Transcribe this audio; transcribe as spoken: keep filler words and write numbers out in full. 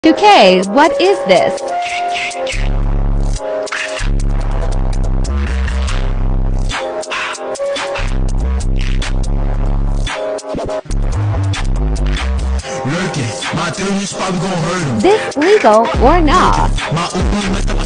Okay, what is this? Lurking, my theory is probably gonna hurt him. This legal or not? My